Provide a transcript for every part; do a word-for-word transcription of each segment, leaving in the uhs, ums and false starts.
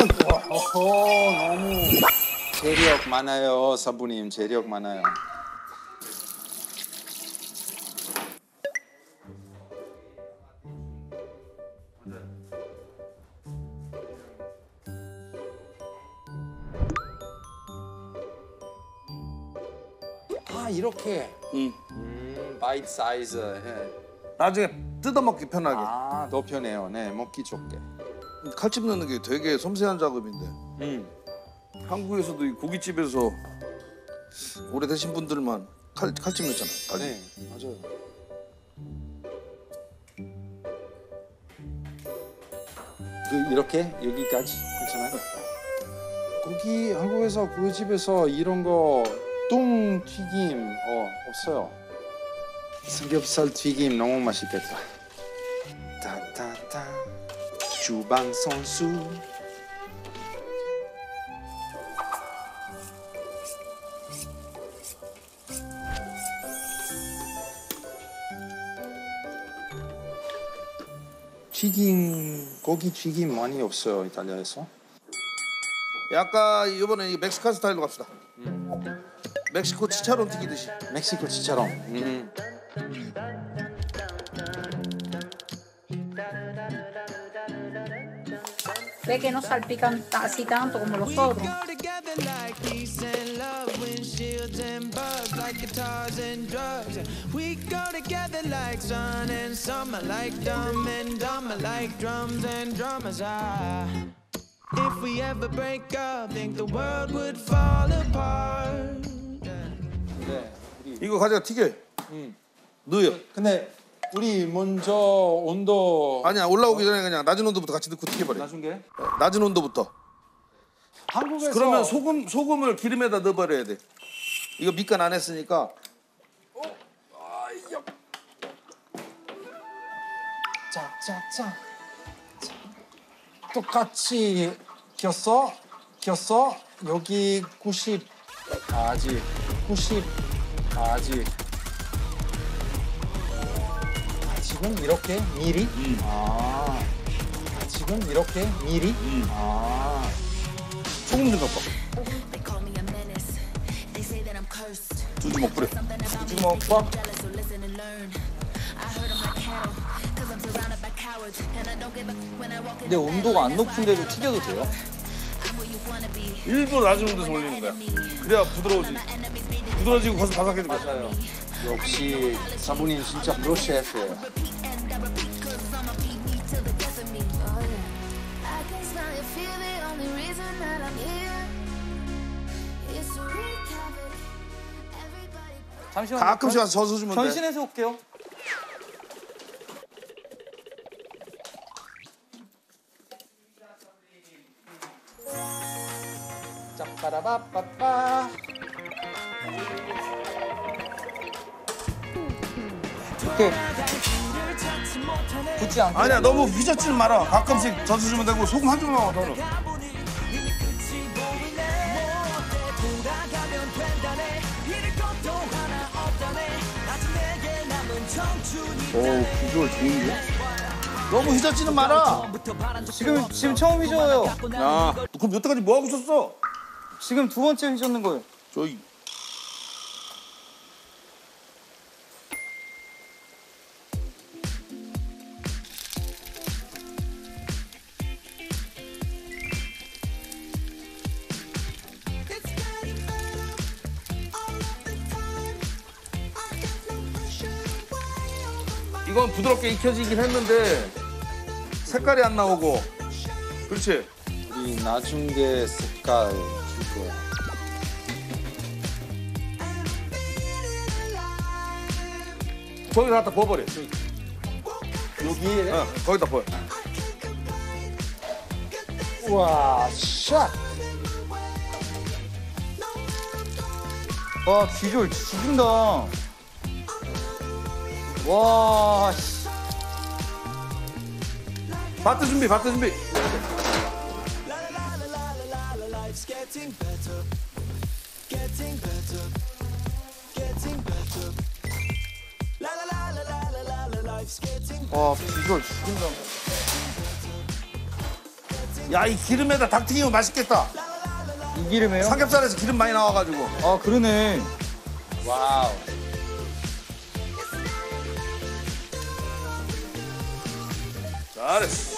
어허, 너무 재력 많아요, 사부님. 재력 많아요. 아, 이렇게. 응. 음, 바이트 사이즈. 예. 나중에 뜯어먹기 편하게. 아, 더 편해요. 네, 먹기 좋게. 칼집 넣는 게 되게 섬세한 작업인데. 음. 한국에서도 이 고깃집에서 오래되신 분들만 칼, 칼집 넣잖아요. 칼집. 네, 맞아요. 그 이렇게 여기까지 괜찮아요? 거기 한국에서 그 집에서 이런 거 뚱 튀김 어 없어요. 삼겹살 튀김 너무 맛있겠다. 따따따 주방 선수. 튀김 고기 튀김 많이 없어요 이탈리아에서. 약간 이번에 이 멕시칸 스타일로 갑시다. 음. 멕시코 치차론 튀기듯이. 멕시코 치차론. 음. Ve que no salpican así tanto como los otros. We go together like sun and summer, like dumb and dumber, like drums and drummers. Ah, if we ever break up, think the world would fall apart. 네. 이거 가져가 튀겨. 음. 넣어요. 근데 우리 먼저 온도 아니야, 올라오기 전에 그냥 낮은 온도부터 같이 넣고 튀겨버려. 낮은 게? 낮은 온도부터. 한국에서 그러면 소금 소금을 기름에다 넣어버려야 돼. 이거 밑간 안 했으니까. 짜짜짜. 똑같이 겼어? 겼어? 여기 구십 아직 구십 아직. 아, 지금 이렇게 미리? 음. 아, 아 지금 이렇게 미리? 음. 아. 소금 좀 넣고. 두 주먹 뿌려. 두 주먹 꽉. 근데 온도가 안 높은데도 튀겨도 돼요? 일부러 낮은 온도에서 올리는 거야. 그래야 부드러워지. 부드러워지고 거기서 바삭해질 거야. 맞아요. 역시 사부님 진짜 프로 셰프예요. 잠시만요. 가끔씩 와서 젖어 주면 돼. 변신해서 올게요. 짜빠라바빠빠. 이렇게 굳지 않게. 아니야, 너무 휘젓지는 마라. 가끔씩 젖어주면 되고 소금 한 주먹만 더 넣어. 오, 비주얼 좋은데? 너무 휘젓지는 마라. 지금 지금 처음 휘저어요. 야, 그럼 여태까지 뭐 하고 있었어? 지금 두 번째 휘젓는 거예요. 저기. 이건 부드럽게 익혀지긴 했는데 색깔이 안 나오고. 그렇지? 우리 나중에 색깔 줄 거야. 저기다 갖다 부어버려. 여기에? 어, 거기다 부어. 우와, 샷! 와 비주얼 죽인다. 와 씨. 바트 준비, 바트 준비. 와 비주얼 죽인다. 야, 이 기름에다 닭 튀기면 맛있겠다. 이 기름에요? 삼겹살에서 기름 많이 나와가지고. 아 그러네. 와우. 잘했어.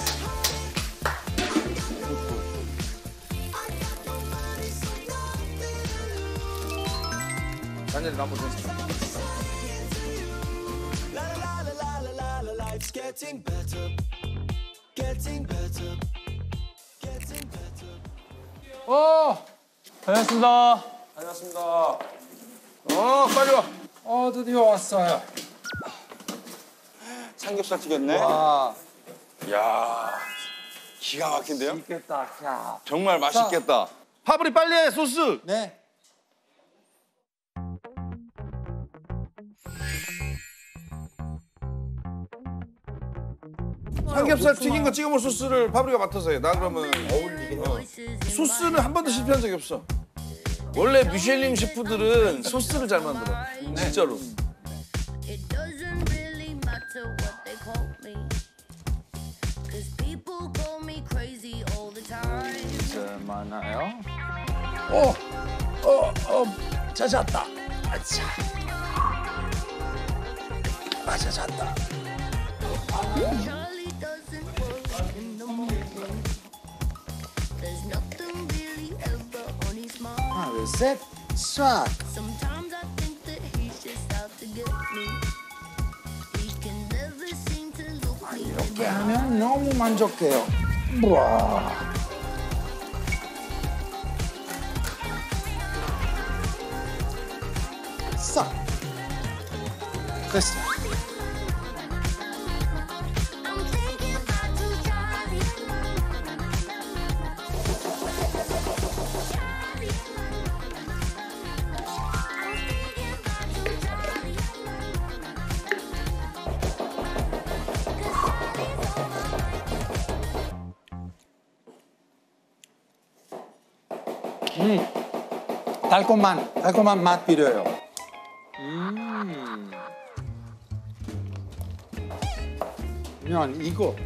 잔열이 한번 더. Life's getting better, getting better, getting better. 어. 다녀왔습니다. 다녀왔습니다. 어, 빨리 와. 어, 드디어 왔어요. 삼겹살 튀겼네. 와, 야, 기가 막힌데요? 맛있겠다. 야. 정말 맛있겠다. 파브리 빨리 해, 소스. 네. 삼겹살 튀긴 거 찍어 먹을 소스를 파브리가 맡아서 해. 나 그러면 어울리긴 해. 소스는 한 번도 실패한 적이 없어. 원래 미쉐린 셰프들은 소스를 잘 만들어. 진짜로. It doesn't really matter what they call me. Cause people call me crazy all the time. 이제 많아요. 어, 어, 어, 찾았다. 아차. 아, 찾았다. Charlie doesn't work in the morning. There's nothing really ever on his mind. 하나, 둘, 셋, 싹. Sometimes I think that he's just out to get me. He can never seem to look me in 이렇게 the eye. 하면 너무 만족해요. 와. 싹. 됐어. I'm thinking about you, Charlie. Charlie. I'm thinking about you, Charlie. 달콤한, 달콤한 맛 필요해요. 음. 면 이거.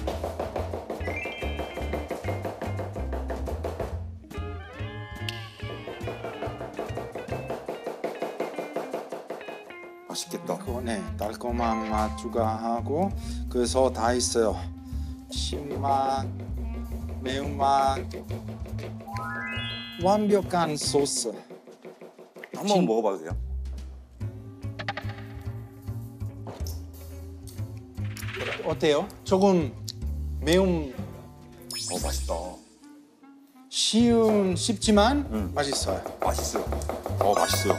맛있겠다. 그거 네, 달콤한 맛 추가하고 그래서 다 있어요. 신맛, 매운맛, 완벽한 소스. 한번 먹어봐도 돼요? 어때요? 조금 매운, 어, 맛있다. 쉬운, 쉽지만 음. 맛있어요. 맛있어요. 어, 맛있어요.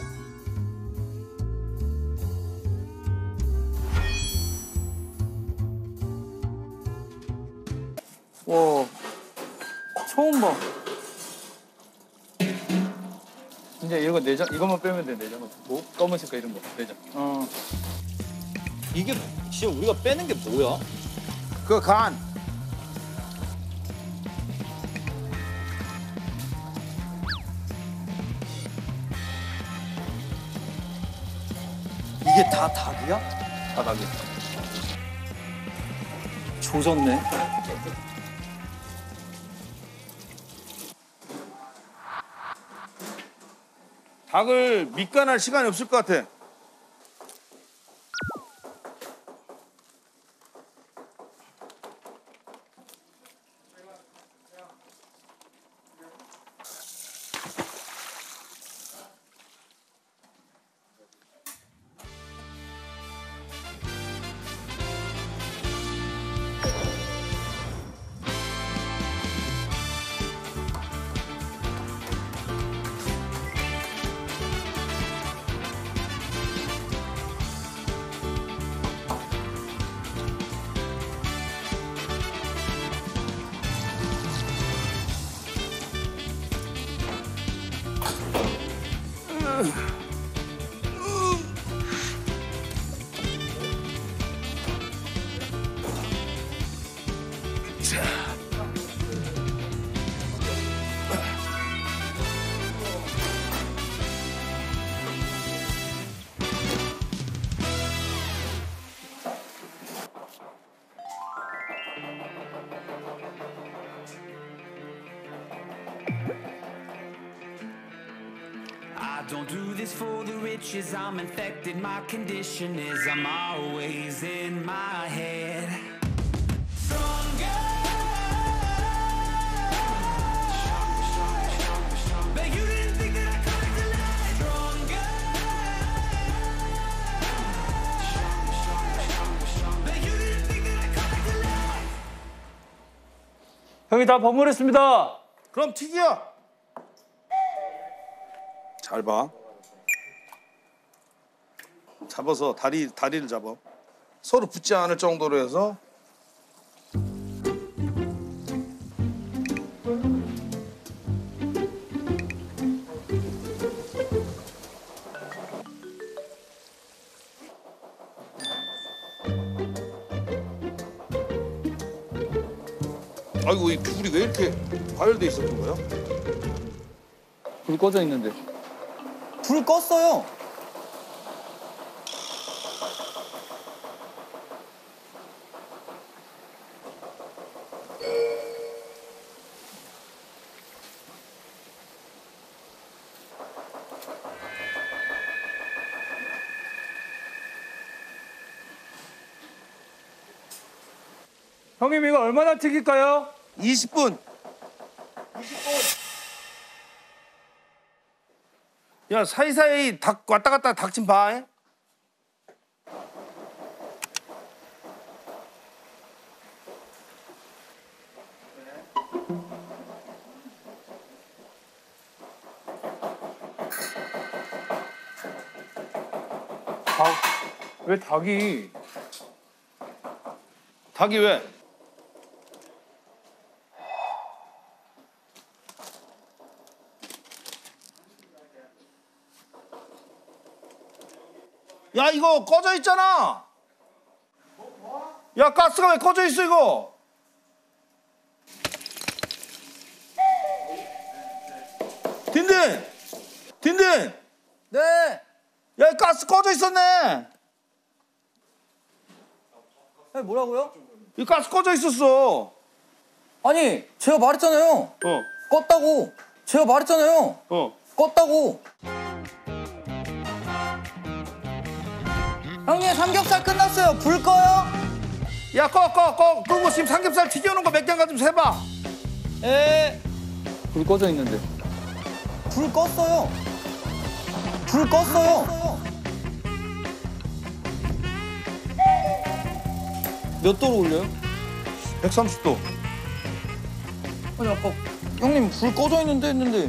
와. 처음 봐. 진짜 이런 거 내장 이것만 빼면 돼 내장 같은 거. 검은 색깔 이런 거 내장. 어. 이게 진짜 우리가 빼는 게 뭐야? 그 간. 이게 다 닭이야? 바닥에. 조졌네. 닭을 밑간할 시간이 없을 것 같아. don't do this for the riches. I'm infected. My condition is I'm always in my head. Stronger. But you didn't think that I could to life. Stronger. But you didn't think that I could to life. 형이 다 버무렸습니다. 그럼 튀기야. 잘 봐. 잡아서 다리 다리를 잡아. 서로 붙지 않을 정도로 해서. 아이고 이 귤이 왜 이렇게 과열돼 있었던 거야? 불 꺼져 있는데. 불 껐어요. 형님 이거 얼마나 튀길까요? 이십 분. 야 사이사이 닭 왔다 갔다 닭 좀 봐. 에? 닭, 왜 닭이? 닭이 왜? 야 이거 꺼져 있잖아. 야 가스가 왜 꺼져 있어 이거? 딘딘, 딘딘. 네. 야 이 가스 꺼져 있었네. 네, 뭐라고요? 이 가스 꺼져 있었어. 아니, 제가 말했잖아요. 어, 껐다고. 제가 말했잖아요. 어. 껐다고. 형님, 삼겹살 끝났어요. 불 꺼요? 야 꺼, 꺼, 꺼. 끄고 지금 삼겹살 튀겨놓은 거 몇 개인가 좀 세봐. 에. 불 꺼져 있는데. 불 껐어요. 불 껐어요. 몇 도로 올려요? 백삼십 도. 아니 아까 형님 불 꺼져 있는데 했는데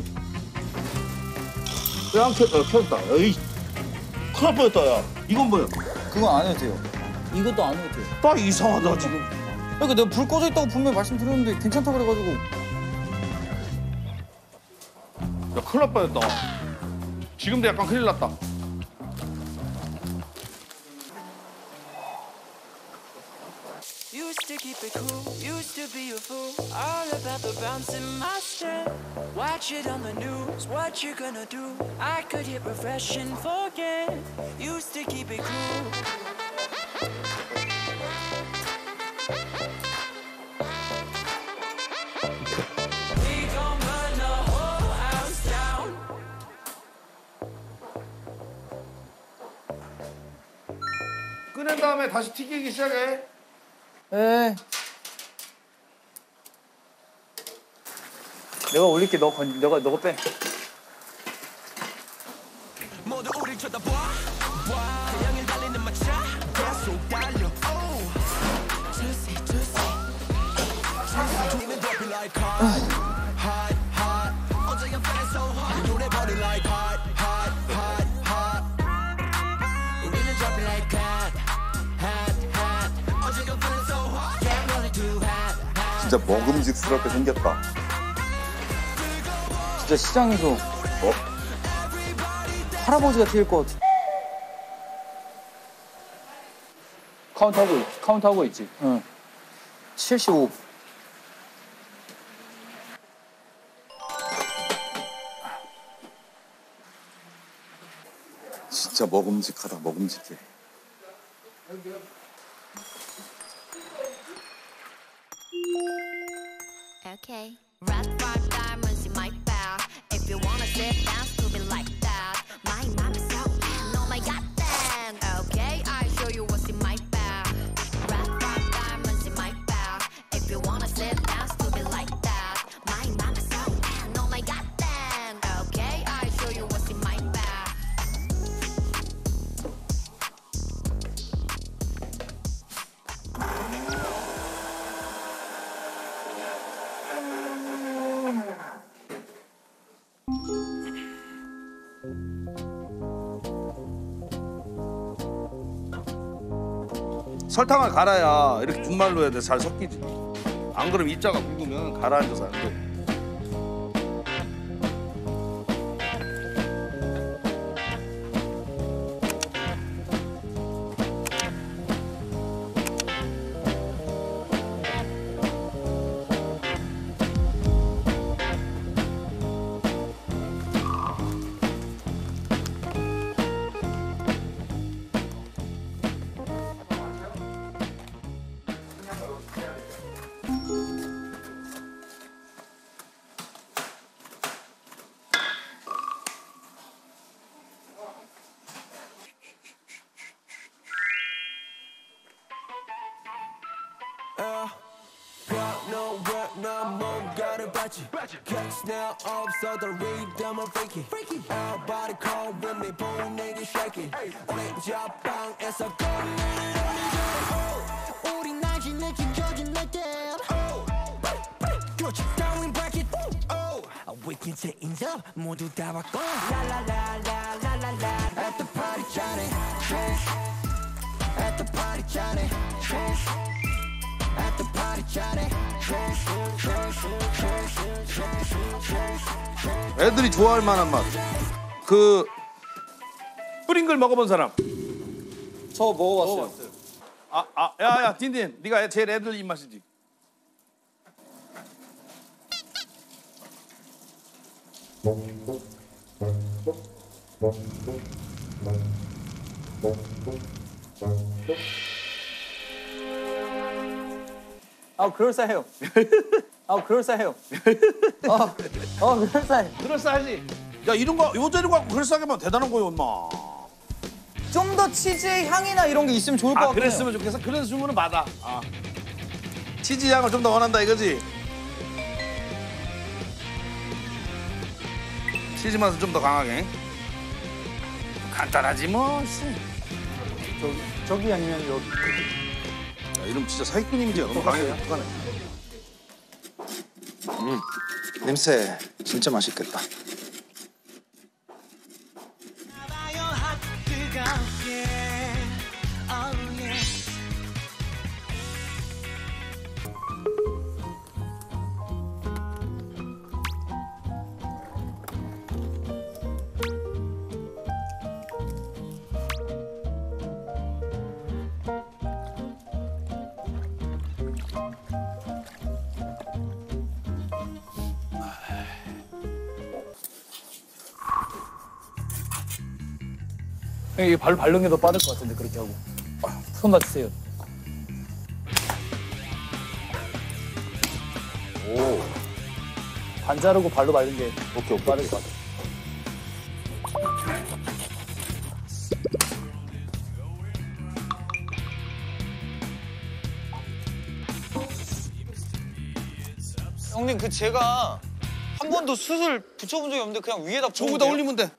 왜 안 켜? 어, 켰다. 에이, 큰일 날 뻔했다, 야. 이건 뭐야? 그건 안 해도 돼요. 이것도 안 해도 돼요. 나 이상하다, 지금. 그러니까 내가 불 꺼져 있다고 분명히 말씀드렸는데 괜찮다 그래가지고. 야, 큰일 날 뻔했다. 지금도 약간 큰일 났다. Used to keep it cool, used to be a fool, all about the bounce in my step. Watch it on the news, what you gonna do? I could hit refresh and forget. Used to keep it cool. We gon' burn the whole house down. 꺼낸 다음에 다시 튀기기 시작해. 에. 내가 올릴게. 너 건, 너가 너가 빼. 모두 우리 쳐다봐. 태양이 달리는 마차. 계속 달려. Juicy, juicy. 우리는 dropping like hot, hot, hot. 어제 I'm feeling so hot. 노래 body like hot, hot, hot, hot. 우리는 dropping like hot, hot, hot. 어제 I'm feeling so hot. Yeah, I'm running too hot, hot. 진짜 먹음직스럽게 생겼다. 진짜 시장에서 어? 할아버지가 튀길 것 같아. 카운트하고 있, 카운트하고 있지. 응. 칠십오. 진짜 먹음직하다, 먹음직해. Okay. Red five diamonds in my bag. If you wanna sit down, stupid like that. 설탕을 갈아야 이렇게 분말로 해야 돼. 잘 섞이지. 안 그러면 입자가 굵으면 가라앉아서 안 돼. no work no more gotta 받지 Catch now 없어 the rhythm of freaky Everybody call when me 보내기 shaky 우리 자방에서 go 우리 날씨는 지켜진 느낌 Put you down in bracket We can change up 모두 다 바꿔 La la la la la la la At the party Johnny At the party Johnny At the party Johnny 애들이 좋아할 만한 맛. 그 뿌링글 먹어본 사람? 저 먹어봤어요. 아, 아, 야야 딘딘, 네가 제일 애들 입맛이지. 아 그럴싸해요. 아 그럴싸해요. 아, 아 그럴싸해. 그럴싸하지. 야 이런 거 요 재료 갖고 그럴싸하게 하면 대단한 거요, 엄마. 좀 더 치즈의 향이나 이런 게 있으면 좋을 것 아 같아요. 그랬으면 좋겠어. 그래서 주문은 받아. 아. 치즈 향을 좀 더 원한다 이거지. 치즈 맛은 좀 더 강하게. 간단하지 뭐. 저기, 저기 아니면 여기. 야, 이름 진짜 사기꾼님이지. 너무 강해. 어떡하네. 음, 냄새 진짜 맛있겠다. 이게 발로 바른 게 더 빠를 것 같은데 그렇게 하고. 아, 손 다치세요. 오. 반 자르고 발로 바른 게 오케이, 오케이. 빠를 것 같아. 형님 그 제가 한 번도 숯을 붙여본 적이 없는데 그냥 위에다 저거다 올리면 돼.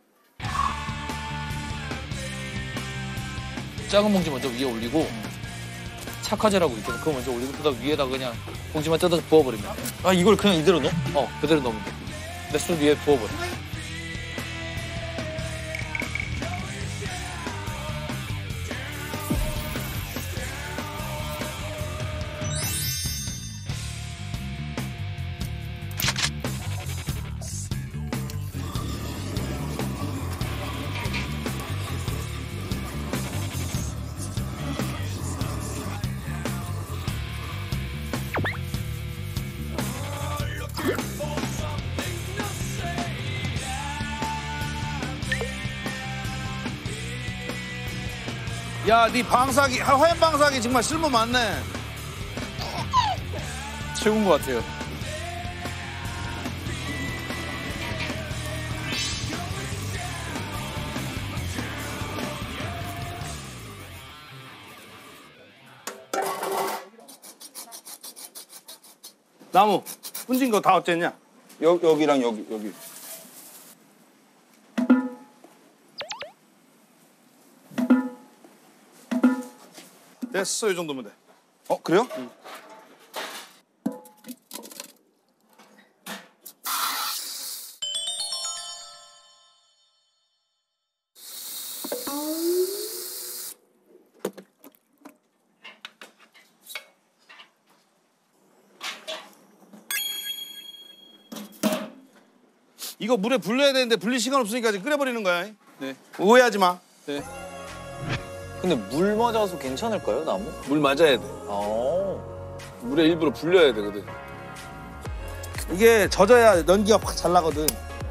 작은 봉지 먼저 위에 올리고 착화제라고 있거든. 그거 먼저 올리고 그다음 위에다 그냥 봉지만 뜯어서 부어버리면 돼. 아 이걸 그냥 이대로 넣어? 어 그대로 넣으면 돼. 근데 숯 위에 부어버려. 야, 네 방사기, 화염 방사기 정말 쓸모 많네. 최고인 것 같아요. 나무 분진 거 다 어땠냐? 여, 여기랑 여기, 여기. 됐어, 이 정도면 돼. 어, 그래요? 응. 이거 물에 불려야 되는데 불릴 시간 없으니까 지금 끓여버리는 거야. 네. 오해하지 마. 네. 근데 물 맞아서 괜찮을까요, 나무? 물 맞아야 돼. 어. 물에 일부러 불려야 되거든. 이게 젖어야 연기가 확 잘 나거든.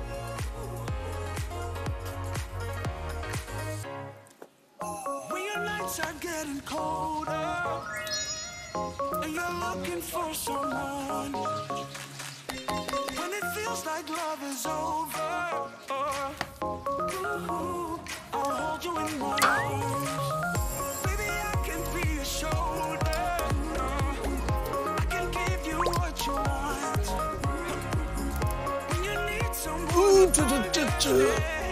When your nights are getting colder and you're looking for someone, when it feels like love is over, ooh, I'll hold you in my arms. Baby, I can be your shoulder. I can give you what you want. When you need someone, 으, 쭈쭈쭈쭈.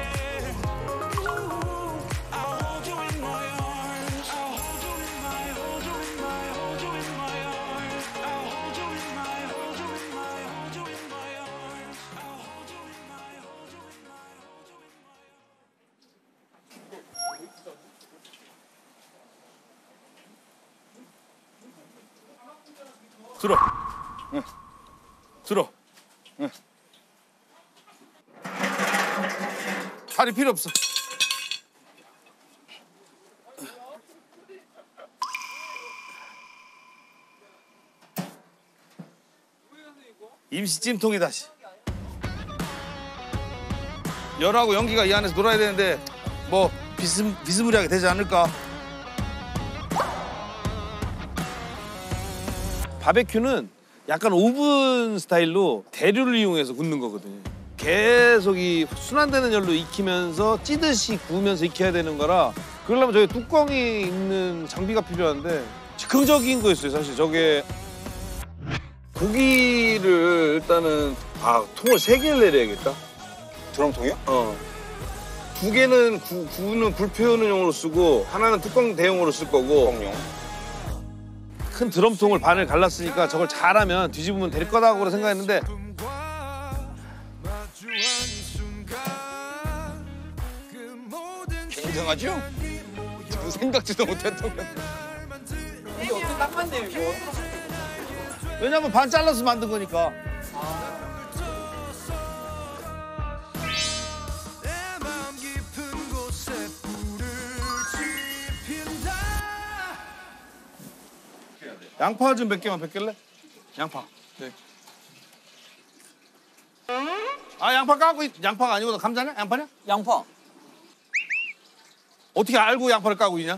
들어. 응. 들어. 응. 다리 필요 없어. 임시 찜통이다. 씨. 열하고 연기가 이 안에서 놀아야 되는데 뭐 비스, 비스무리하게 되지 않을까? 바베큐는 약간 오븐 스타일로 대류를 이용해서 굽는 거거든요. 계속 이 순환되는 열로 익히면서 찌듯이 구우면서 익혀야 되는 거라 그러려면 저기 뚜껑이 있는 장비가 필요한데 즉흥적인 거였어요, 사실. 저게 고기를 일단은 아 통을 세 개를 내려야겠다. 드럼통이요? 어. 두 개는 구, 구우는 불 피우는 용으로 쓰고 하나는 뚜껑 대용으로 쓸 거고. 뚜껑용. 큰 드럼통을 반을 갈랐으니까 저걸 잘하면 뒤집으면 될 거다고 생각했는데 굉장하죠? 전 생각지도 못했던 건데. 왜냐면 반 잘라서 만든 거니까. 양파 좀 몇 개만 벗길래? 양파. 네. 아 양파 까고 있... 양파가 아니고 감자냐? 양파냐? 양파. 어떻게 알고 양파를 까고 있냐?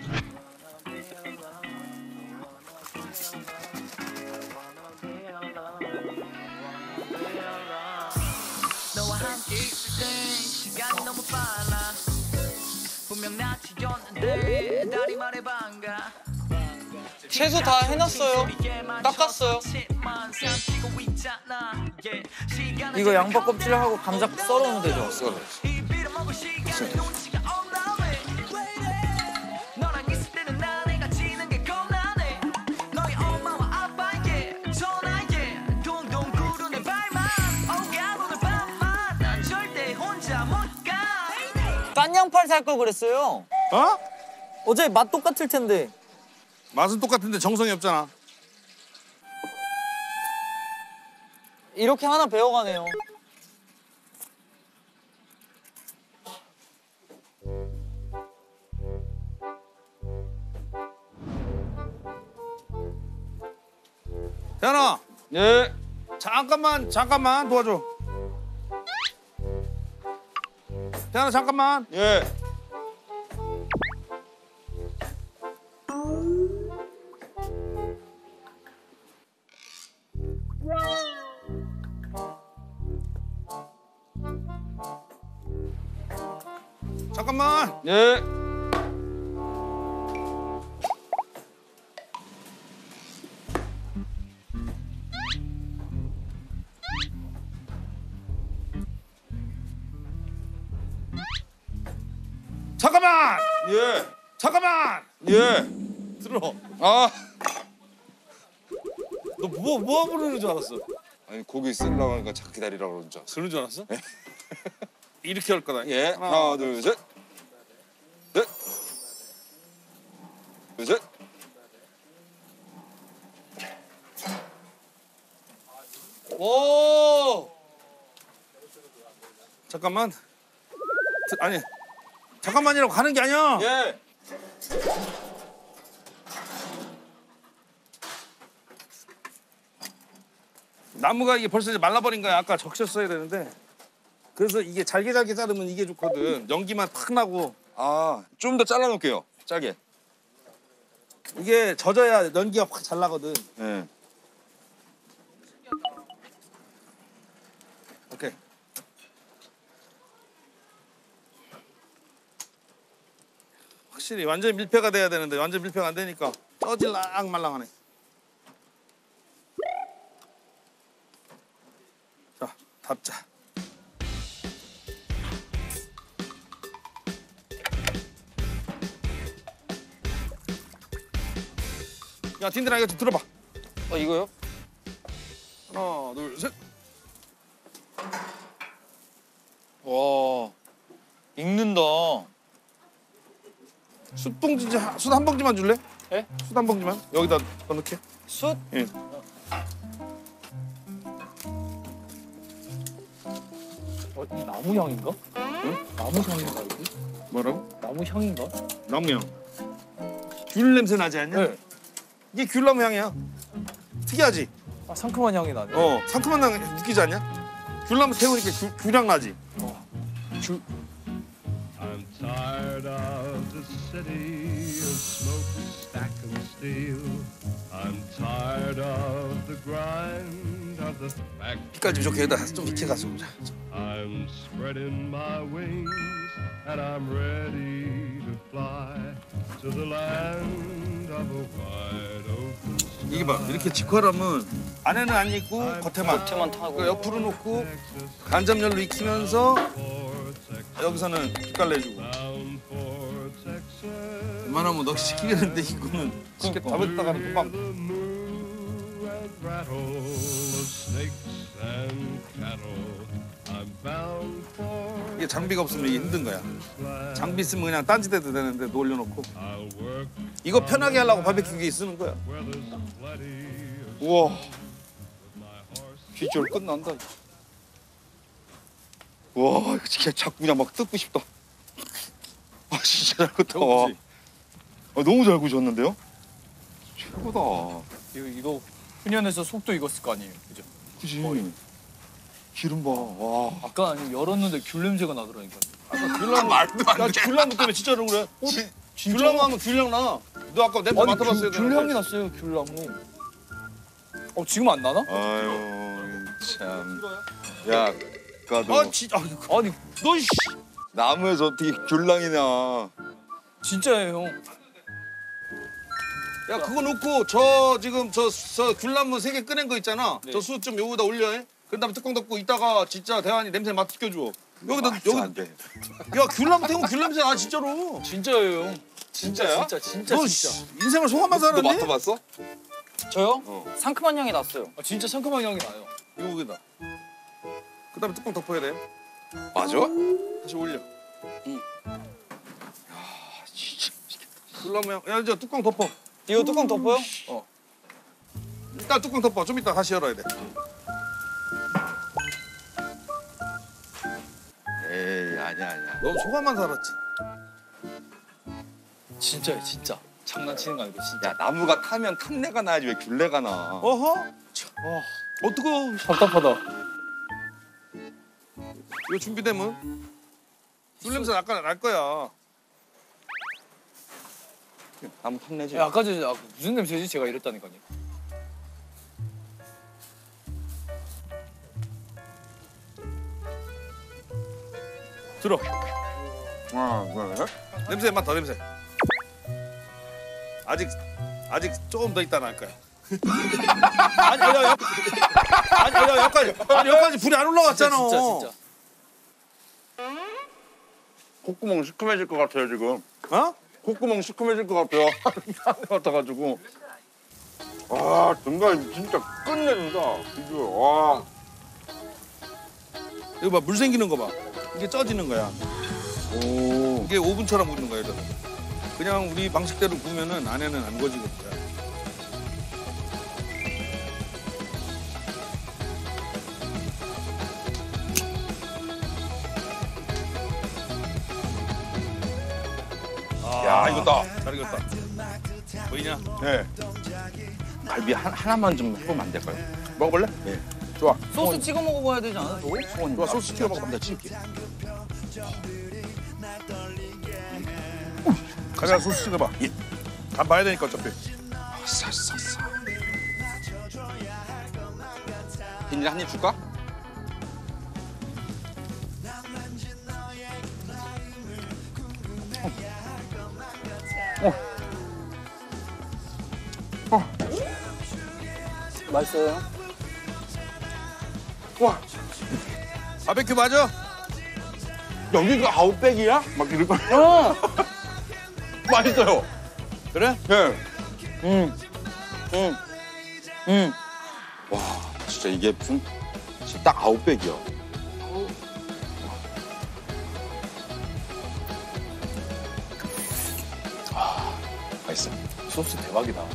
너와 함께 있을 때 시간이 너무 빨라. 분명 낯이 졌는데 다리 말에 반가. 채소 다 해놨어요. 닦았어요. 이거 양파 껍질하고 감자 썰어오면 되죠? 썰어. 깐 양파를 살 걸 그랬어요. 어? 어차피 맛 똑같을 텐데. 맛은 똑같은데 정성이 없잖아. 이렇게 하나 배워가네요. 대현아. 예. 잠깐만 잠깐만 도와줘. 대현아 잠깐만. 예. 잠깐만. 예. 잠깐만. 예. 잠깐만. 예. 들어. 아. 너 뭐 뭐 부르는 줄 알았어? 아니 고기 쓰려고 하니까 자 기다리라고 그러는 줄 알았어. 그런 줄 알았어? 이렇게 할 거다. 예. 하나, 둘, 셋. 넷. 둘, 셋. 오. 잠깐만. 드- 아니 잠깐만이라고 가는 게 아니야. 예. 나무가 이게 벌써 이제 말라버린 거야. 아까 적셨어야 되는데. 그래서 이게 잘게 잘게 자르면 이게 좋거든. 연기만 팍 나고. 아, 좀 더 잘라놓을게요. 짜게. 이게 젖어야 연기가 확 잘 나거든. 네. 오케이. 확실히 완전히 밀폐가 돼야 되는데 완전 밀폐가 안 되니까 쪄질랑 말랑하네. 자, 답자. 야, 딘들아 이거 좀 들어봐. 어 이거요? 하나, 둘, 셋. 와 익는다. 숯봉지 숯한 봉지만 줄래? 예? 숯 한 봉지만 여기다 더 넣게. 숯? 예. 어, 이 나무 향인가? 응? 나무 향인가 이게? 뭐라고? 나무 향인가? 나무향. 귤 냄새 나지 않냐? 네. 이게 귤나무 향이야. 특이하지? 아 상큼한 향이 나네. 어, 상큼한 향 느끼지 않냐? 귤나무 태우니까 귤, 귤향 나지? I'm tired of the city of smokestack and steel. I'm tired of the grind of the factory. 빛깔 좀 좋게 여기다 좀 익혀 가지고 보자. I'm spreading my wings and I'm ready to fly to the land of a wide open sky. 이게 봐, 이렇게 직화라면 안에는 안 익고 겉에만. 겉에만 타고. 그 옆으로 놓고 간접열로 익히면서 여기서는 빛깔 내주고. Bound for Texas. 웬만하면 너 시키겠는데 이거는 쉽게 담았다가는 금방. The moo and rattle of snakes and cattle. I'm bound for 이게 장비가 없으면 이게 힘든 거야. 장비 있으면 그냥 딴짓해도 되는데 놀려놓고. I'll work 이거 편하게 하려고 바베큐기 쓰는 거야. where there's plenty of 우와, my horse. 비주얼 끝난다. 와, 이거 진짜 자꾸 그냥 막 뜯고 싶다. 아, 진짜 잘 컸다. 와. 그렇지? 아, 너무 잘 구셨는데요? 최고다. 이거 이거 훈연해서 속도 익었을 거 아니에요, 그죠? 그지? 기름 봐. 와. 아까 아니 열었는데 귤 냄새가 나더라니까. 아까 귤나무 말도 안 야, 돼. 귤나무 때문에 진짜로 그래? 어? 귤나무 하면 귤향 나. 너 아까 냄새 맡아봤어야 귤, 귤 향이 났어요, 귤나무. 어 지금 안 나나? 아유, 참. 야, 까도 아 진짜. 아니 너 씨. 나무에서 어떻게 귤랑이 나. 진짜예요, 형. 야 그거 놓고 저 지금 저 저 귤나무 세 개 꺼낸 거 있잖아. 저 숯 좀 여기다 올려. 그 다음에 뚜껑 덮고 이따가 진짜 대환이 냄새 맡겨줘. 여기다 말도 여기. 안 돼. 야 귤나무 태우면 귤 냄새 나 진짜로. 진짜예요, 형. 진짜야? 진짜 진짜 너 진짜. 씨, 인생을 속아만 너 살았니? 맡아봤어? 저요? 어. 상큼한 향이 났어요. 아, 진짜 상큼한 향이 나요. 이거 여기다. 그 다음에 뚜껑 덮어야 돼. 맞아? 다시 올려. 응. 야 진짜 귤나무 향. 야 이제 뚜껑 덮어. 이거 뚜껑 덮어요? 어. 일단 뚜껑 덮어. 좀 이따 다시 열어야 돼. 에이, 아니야, 아니야. 너무 속아만 살았지. 진짜요, 진짜. 장난치는 거 아니고 진짜. 야, 나무가 타면 탄내가 나야지 왜 귤내가 나. 어허? 참. 어, 뜨거워. 답답하다. 이거 준비되면 귤 냄새 아까 날 거야. 나무 탐내지. 야, 아까 전에 아, 무슨 냄새지? 제가 이랬다니까요. 들어. 아, 그래? 냄새 맡아 냄새. 아직 아직 조금 더 있다 날 거야. 아니 야, 야, 아니 야, 여기까지 아니 여기까지 불이 안 올라왔잖아. 진짜 진짜. 콧구멍 시큼해질 것 같아요 지금. 어? 콧구멍 시큼해질 것 같아요. 같아가지고. 아, 정말 진짜 끝내준다. 비주얼. 와. 이거 봐 물 생기는 거 봐. 이게 쪄지는 거야. 오. 이게 오븐처럼 굽는 거야 이거. 그냥 우리 방식대로 구우면은 안에는 안 구워지거든. 야, 이거다. 잘 익었다. 보이냐? 네. 갈비 한, 하나만 좀 해보면 안 될까요? 먹어볼래? 네. 좋아. 소스 찍어 먹어봐야 되지 않아? 저? 좋아, 소스 찍어 먹으면 내가 찍을게. 가자 소스 찍어봐. 예. 간 봐야 되니까 어차피. 싸싸싸. 빈이 한입 줄까? 맛있어요? 와, 바베큐 맞아? 여기가 아웃백이야? 막 이럴 거. 어! 맛있어요. 그래? 네. 응. 응. 응. 와, 진짜 이게 무슨 진짜 딱 아웃백이야. 아, 맛있어. 소스 대박이다.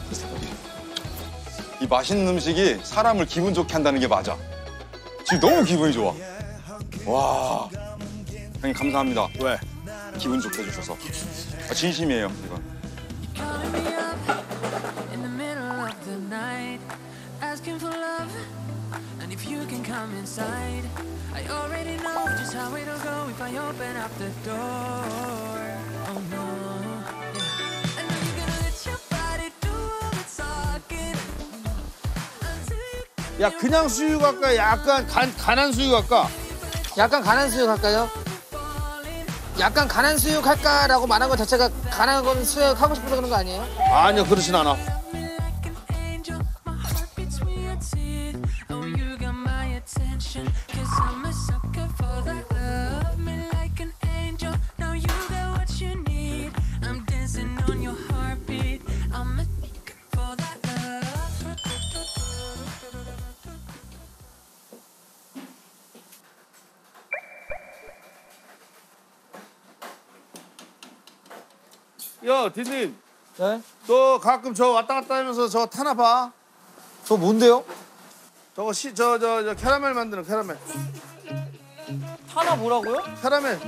이 맛있는 음식이 사람을 기분 좋게 한다는 게 맞아. 지금 너무 기분이 좋아. 와, 형님 감사합니다. 왜? 기분 좋게 해주셔서. 아, 진심이에요, 이건. Calling me up in the middle of the night, asking for love. And if you can come inside, I already know just how it'll go if I open up the door. Oh no, yeah. And now you're gonna let your body do all the talking until you. 야 그냥 수육 할까? 약간 간 간한 수육 할까? 약간 간한 수육 할까요? 약간 간한 수육 할까라고 말한 것 자체가 간한 건 수육 하고 싶어서 그런 거 아니에요? 아니요 그렇진 않아. 야 딘딘, 네? 너 가끔 저 왔다 갔다 하면서 저 타나 봐. 저 뭔데요? 저거 시 저 저 저 캐러멜 만드는 캐러멜. 하나 뭐라고요? 캐러멜.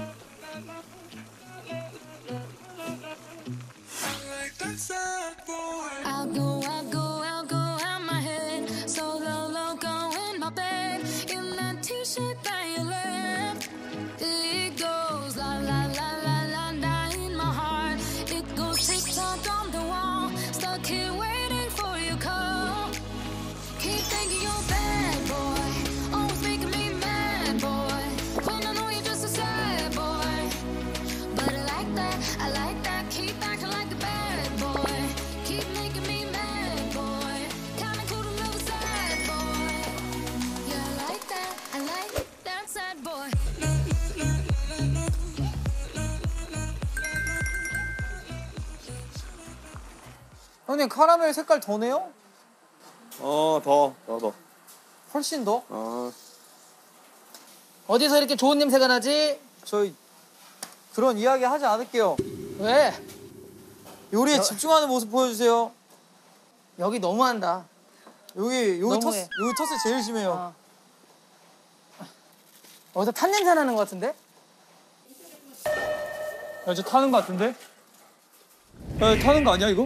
I'll go, I'll go, I'll go out my head. Solo loco in my bed. In that t-shirt that you left. It goes la la la la la la in my heart. It goes tick-tock on the wall. Stuck here waiting for your call. Keep thinking you're bad, boy. Always making me mad, boy. When I know you're just a sad boy. But I like that, I like that. Keep acting like a bad boy. Keep making me mad, boy. Kinda cool to love a sad boy. Yeah, I like that, I like that sad boy. 형님 카라멜 색깔 더 내요? 어 더 더 더. 훨씬 더? 어. 어디서 이렇게 좋은 냄새가 나지? 저희 그런 이야기 하지 않을게요. 왜? 요리에 여- 집중하는 모습 보여주세요. 여기 너무한다. 여기 여기 텃 너무해. 여기 텃세 제일 심해요. 어. 어디서 탄 냄새 나는 것 같은데? 야, 저 타는 거 같은데? 야, 타는 거 아니야 이거?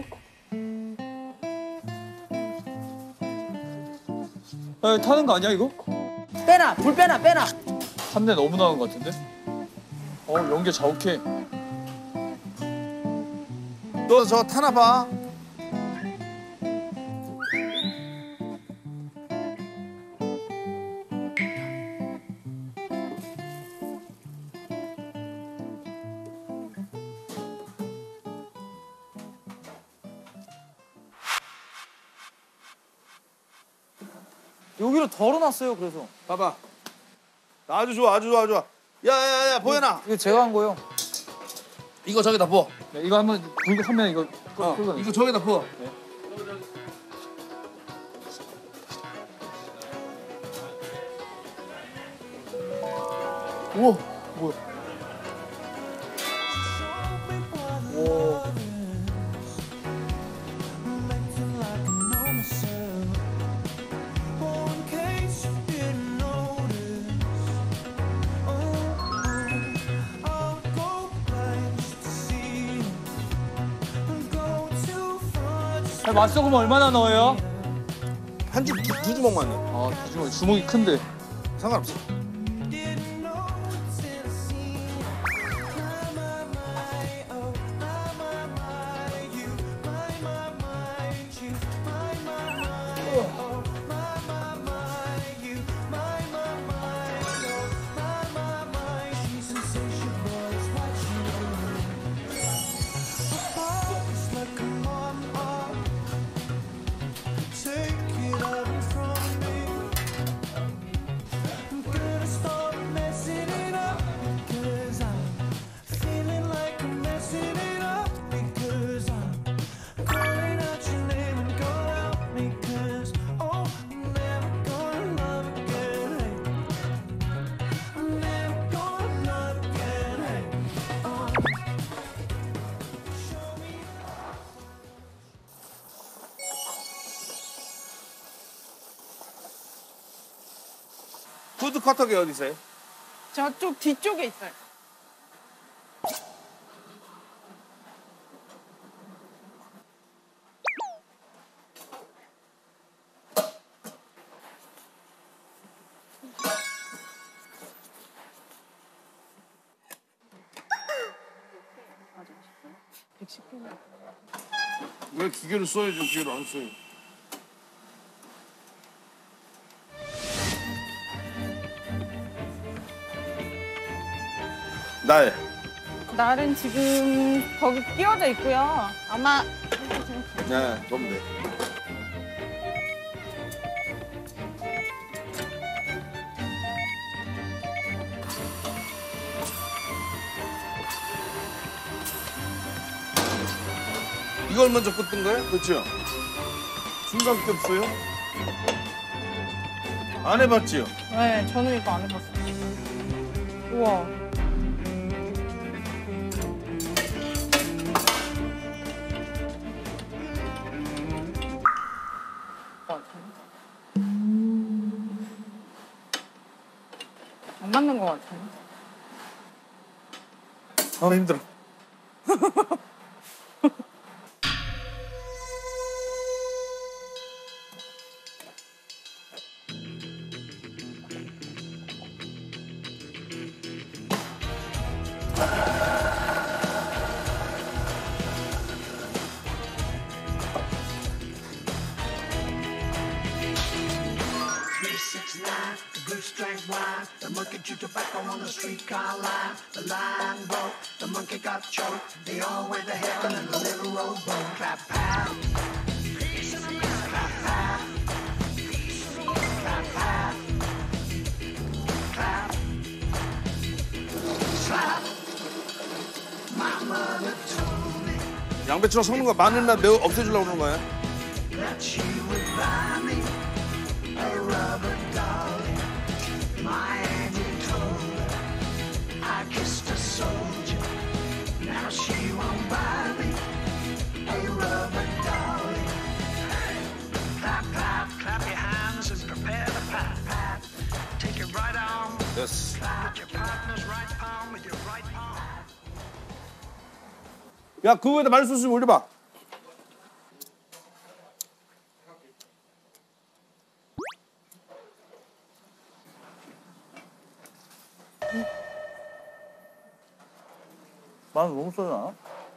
야, 타는 거 아니야 이거? 빼놔, 불 빼놔, 빼놔. 탄내 너무 나는 거 같은데? 어, 연기 자욱해. 너 저 타나 봐. 여기로 덜어놨어요. 그래서 봐봐. 아주 좋아 아주 좋아 좋아. 야야야 보현아. 이거 제가 한 거예요. 이거 저기다 부어. 네, 이거 한번 불고 하면 이거 어, 끓- 이거 저기다 부어. 우와, 뭐야? 오. 맛소금 얼마나 넣어요? 한 집 두 주먹만 넣어. 아, 주먹, 주먹이 큰데. 상관없어. 푸드 커터기 어디 있어요? 저쪽 뒤쪽에 있어요. 왜 기계를 써야죠? 기계를 안 써요. 날. 날은 지금 거기 끼워져 있고요. 아마 네, 그럼 돼. 이걸 먼저 꽂던 거예요? 그렇죠? 중간밖에 없어요? 안 해봤지요? 네, 저는 이거 안 해봤어요. 우와. 안 맞는 것 같아요. 아, 힘들어. The monkey chewed tobacco on the streetcar line. The line broke, the monkey got choked. They all went to heaven in a little rowboat. Clap, clap. Clap, clap. Clap, clap. Clap. Slap. My mother told me 양배추랑 섞는 거 마늘만 매우 없애주려고 그러는 거야? that she would buy me a rubber dolly. My auntie told her I kissed a soldier. Now she won't buy me a rubber dolly. Clap, clap, clap your hands and prepare to pat, pat. Take your right arm, 됐어. put your partner's right palm with your right palm. 야, 그 위에다 말소스 좀 올려봐. 마늘 너무 써나?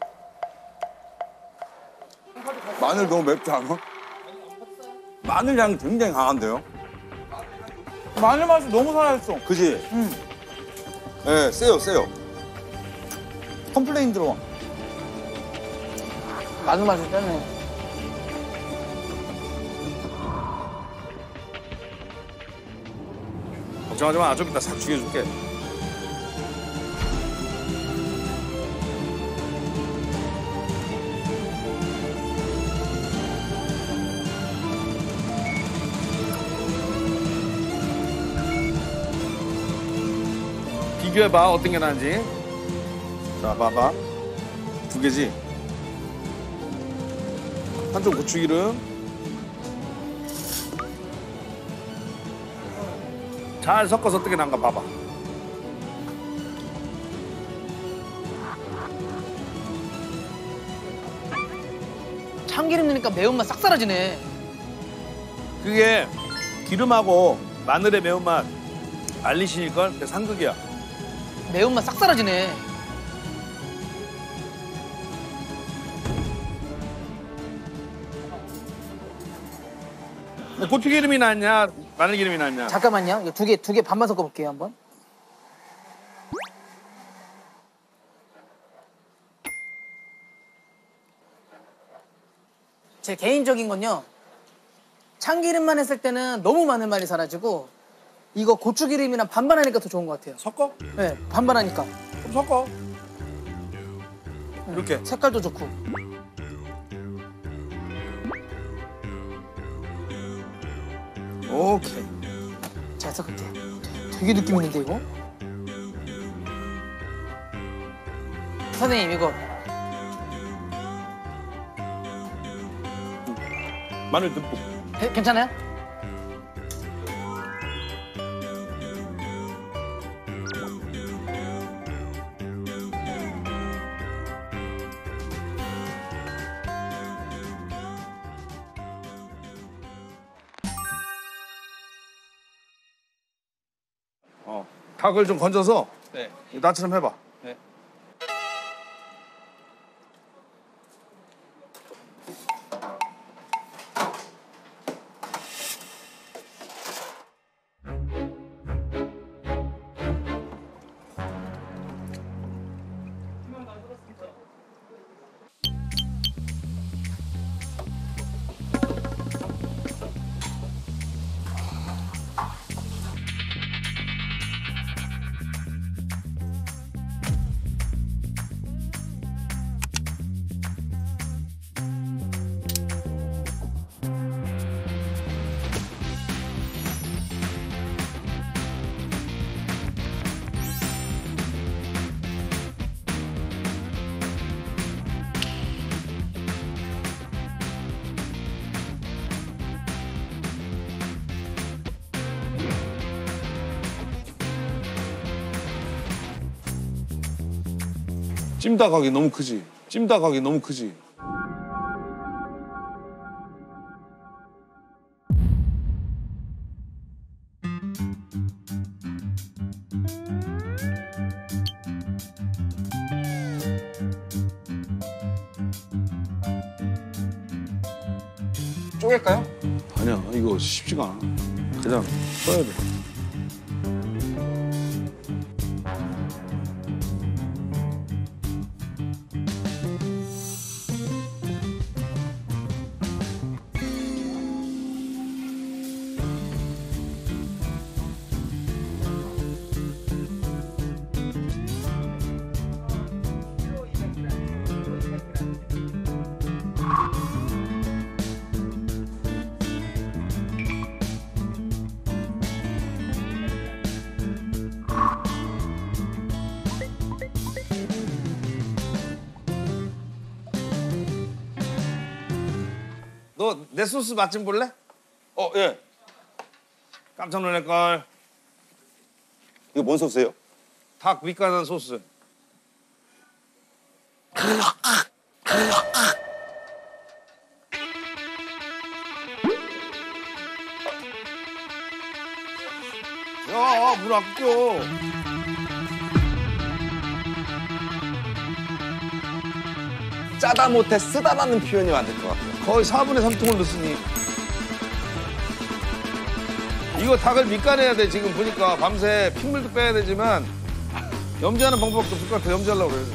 마늘 너무 맵지 않아? 마늘 향이 굉장히 강한데요? 마늘 맛이 너무 살아있어. 그지? 응. 네, 세요, 세요. 컴플레인 들어와. 마늘 맛이 세네. 걱정하지 마. 좀 이따 싹 죽여줄게. 비교해봐. 어떤 게 나은지. 자, 봐봐. 두 개지? 한쪽 고추기름. 잘 섞어서 어떻게 난가 봐봐. 참기름 넣으니까 매운맛 싹 사라지네. 그게 기름하고 마늘의 매운맛 알리시니까 그게 상극이야. 매운맛 싹 사라지네. 고추기름이 낫냐 마늘기름이 낫냐? 잠깐만요. 이거 두 개, 두 개 반만 섞어볼게요, 한번. 제 개인적인 건요. 참기름만 했을 때는 너무 마늘맛이 사라지고 이거 고추기름이랑 반반 하니까 더 좋은 것 같아요. 섞어? 네, 반반 하니까. 그럼 섞어. 이렇게. 색깔도 좋고. 오케이. 잘 섞을게요. 되게 느낌 있는데 이거? 선생님 이거 마늘 듬뿍. 에, 괜찮아요? 어, 닭을 좀 건져서 네. 나처럼 해봐. 네. 찜닭하기 너무 크지? 찜닭하기 너무 크지? 쪼갤까요? 아니야, 이거 쉽지가 않아. 그냥 써야 돼. 너 내 소스 맛 좀 볼래? 어, 예. 깜짝 놀랄걸. 이거 뭔 소스예요? 닭 밑간한 소스. 야, 물 아껴. 짜다 못해 쓰다라는 표현이 맞을 것 같아요. 거의 사분의 삼 통을 넣었으니. 이거 닭을 밑간해야 돼. 지금 보니까 밤새 핏물도 빼야 되지만 염지하는 방법도 없을 것 같아. 염지하려고 그래.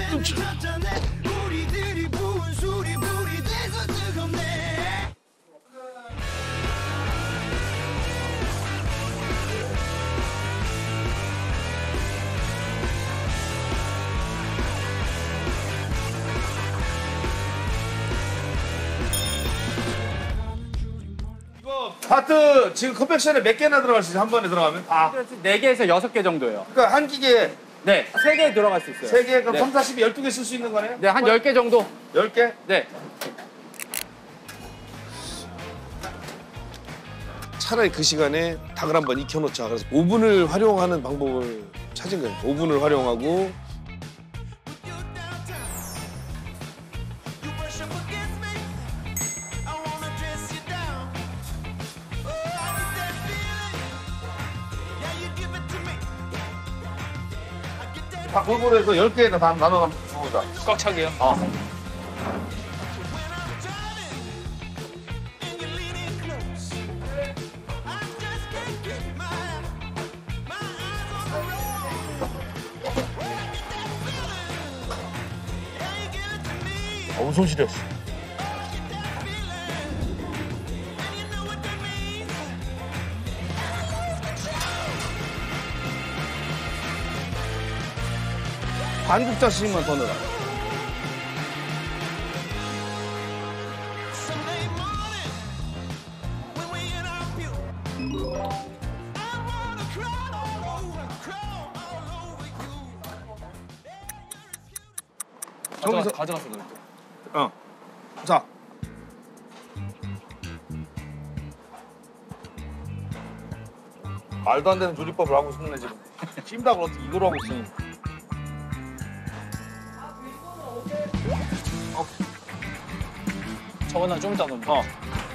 우리들이 부은 술이 불이 돼서 뜨겁네. 이거 파트 지금 컴팩션에 몇 개나 들어갈 수 있어요? 한 번에 들어가면? 아. 네 개에서 여섯 개 정도예요. 그러니까 한 기계에 네, 세 개 들어갈 수 있어요. 세 개, 그럼 네. 삼, 사십이 열두 개 쓸 수 있는 거네요? 네, 한 열 개 정도. 열 개? 네. 차라리 그 시간에 닭을 한번 익혀놓자. 그래서 오븐을 활용하는 방법을 찾은 거예요. 오븐을 활용하고 닭 골고루 해서 열 개에다 다 나눠가면 좋다. 꽉 차게요. 어. 어우, 손 시렸어. 반국자씩만 더 넣어라. 저기서 가져갔어 그래. 어. 자. 말도 안 되는 조리법을 하고 있네 지금. 찜닭을 어떻게 이거로 하고 있으니? 저거나 좀 이따 넣으면. 어.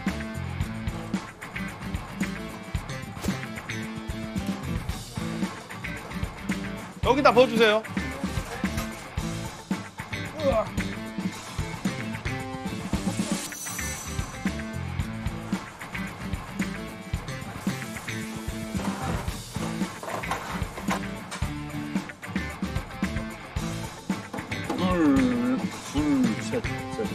여기다 부어주세요. 우와. 둘, 둘, 셋, 셋.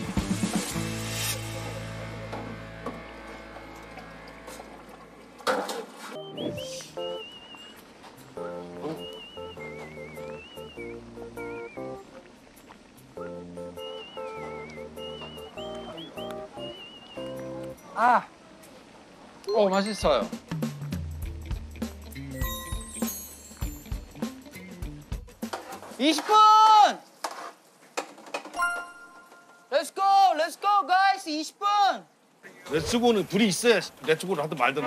아, 오 맛있어요. 이십 분! Let's go, let's go, guys. 이십 분! 렛츠고는 불이 있어야 렛츠고를 하든 말든.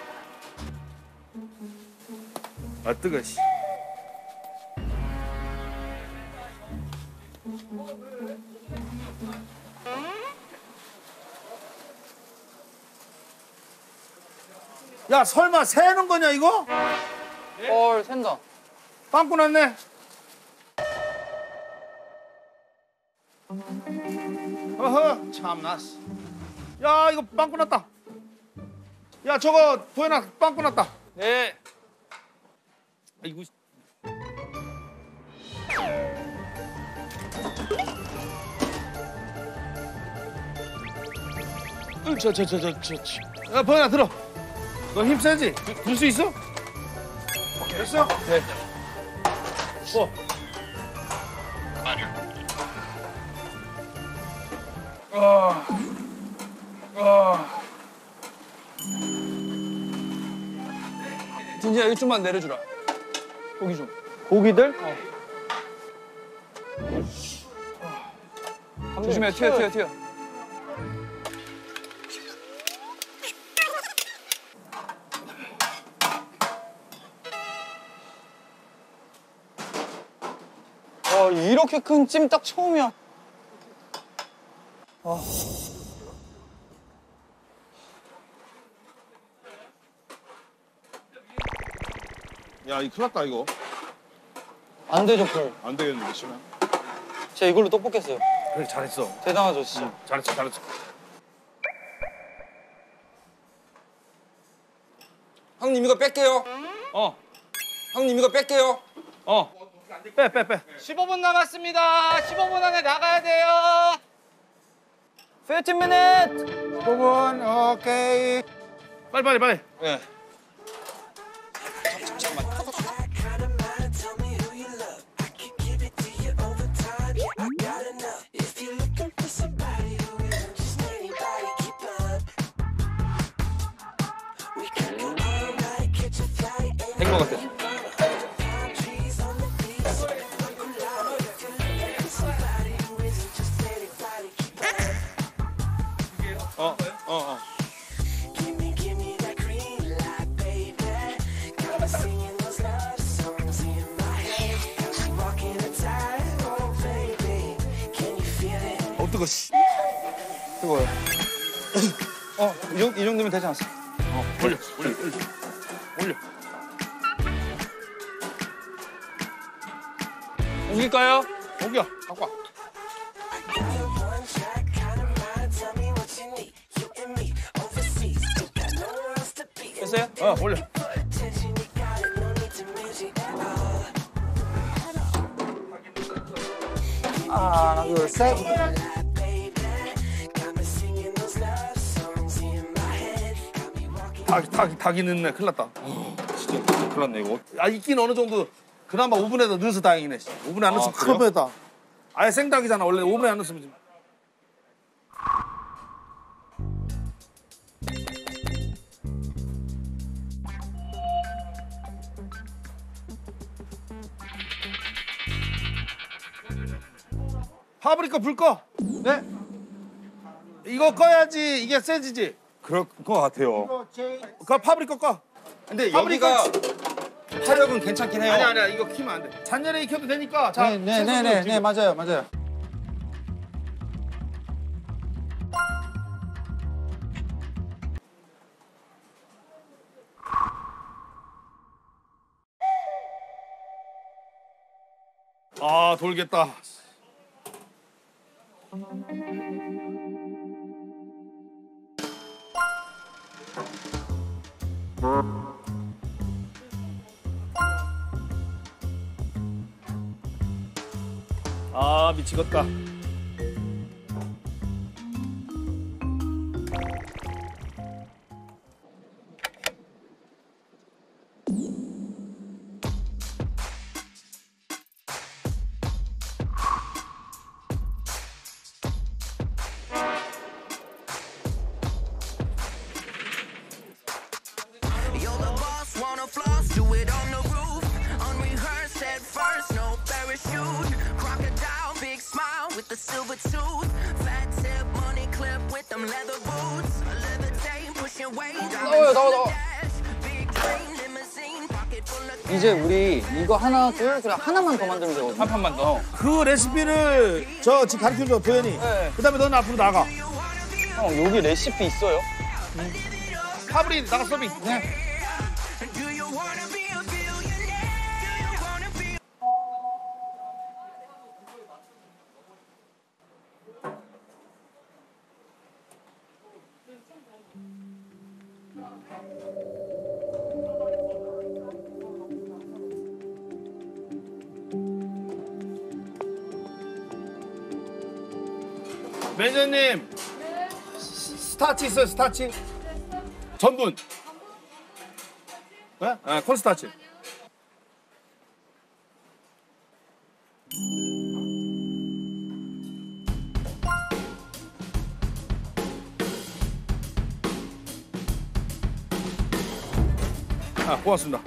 아 뜨거. 씨. 야 설마 새는 거냐 이거? 헐, 샌다. 빵꾸 났네. 어허 참나. 야 이거 빵꾸 났다. 야 저거 보현아 빵꾸 났다. 네. 아이고. 저저저저저 야 보현아 들어. 너 힘 세지? 들 수 있어? 됐어? 네. 뭐? 아, 아. 진지야 이거 좀만 내려주라. 고기 좀. 고기들? 어. 조심해, 튀어, 튀어, 튀어. 와, 이렇게 큰 찜닭 처음이야. 아. 야 이거 큰일 났다 이거. 안 되죠, 콜. 안 되겠는데 시간. 제가 이걸로 떡볶이 했어요. 그래 잘했어. 대단하죠, 진짜. 응, 잘했어 잘했어. 형님 이거 뺄게요. 어. 형님 이거 뺄게요. 어. 빼, 빼, 빼. 십오 분 남았습니다. 십오 분 안에 나가야 돼요. 십오 minutes. 십오 분, 오케이. 빨리, 빨리, 빨리. 네. 된 것 같아. 어, 어, 어. 어, 뜨거, 씨. 뜨거워요. 어, 이, 정, 이 정도면 되지 않았어? 어, 올려, 올려, 올려. 올려. 옮길까요? 옮겨, 갖고 와. 됐어요? 어, 올려. 하나, 둘, 셋. 닭, 닭, 닭이 늦네. 큰일 났다. 진짜 큰일 났네, 이거. 아, 있긴 어느 정도. 그나마 오븐에다 넣어서 다행이네. 오븐에 안 넣었으면 아, 큰일 뻔했다. 아예 생닭이잖아. 원래 오븐에 안 넣었으면. 파브리카 불 꺼. 네. 이거 꺼야지 이게 세지지. 그럴 것 같아요. 그 파브리카 꺼. 근데 파브리카 여기가 화력은 괜찮긴 해요. 아니야 아니야 이거 키면 안 돼. 잔연에 익혀도 되니까. 자, 네, 네, 네, 네, 네, 맞아요, 맞아요. 아 돌겠다. 아 미치겠다. You're the boss, wanna floss, do it on the roof. Unrehearsed at first, no parachute. Crocodile, big smile with the silver tooth. Fat tip, money clip with them leather boots. A leather chain, pushing weight. 나와요, 나와, 나와. Big train, limousine, pocket full of 이제 우리 이거 하나, 둘, 그냥 하나만 더 만들면 되거든. 한 판만 더. 그 레시피를 저 지금 가르쳐줘 도현이. 네. 그다음에 너는 앞으로 나가. 형, 여기 레시피 있어요? 파브리 나가 서빙. 네. Do you wanna be a billionaire? Do you wanna be 매니저님. 스타치 있어요 스타치. 전분. 네? 아 콘스타치. 아 고맙습니다.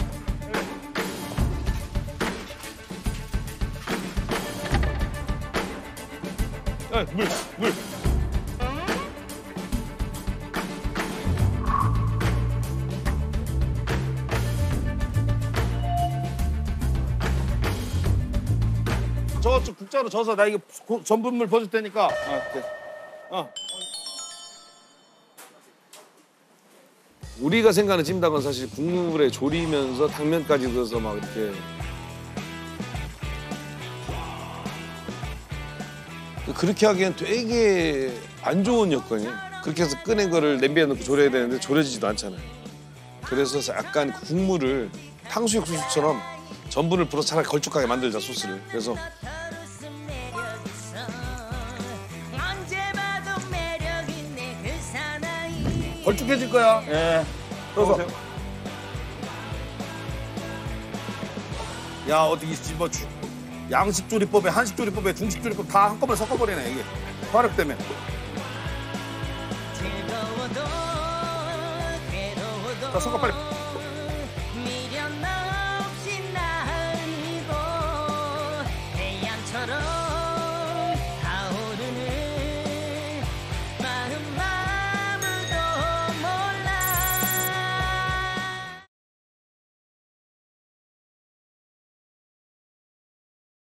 에, 물, 물. 저쪽 국자로 져서 나 이거 고- 전분물 버줄 테니까. 어, 오케이. 어. 우리가 생각하는 찜닭은 사실 국물에 졸이면서 당면까지 넣어서 막 이렇게 그렇게 하기엔 되게 안 좋은 여건이에요. 그렇게 해서 꺼낸 거를 냄비에 넣고 졸여야 되는데 졸여지지도 않잖아요. 그래서 약간 국물을 탕수육 소스처럼 전분을 불어서 차라리 걸쭉하게 만들자 소스를. 그래서 걸쭉해질 거야. 예. 그래서 야 어떻게 뭐 주- 양식 조리법에 한식 조리법에 중식 조리법 다 한꺼번에 섞어버리네 이게 화력 때문에. 자 섞어 빨리.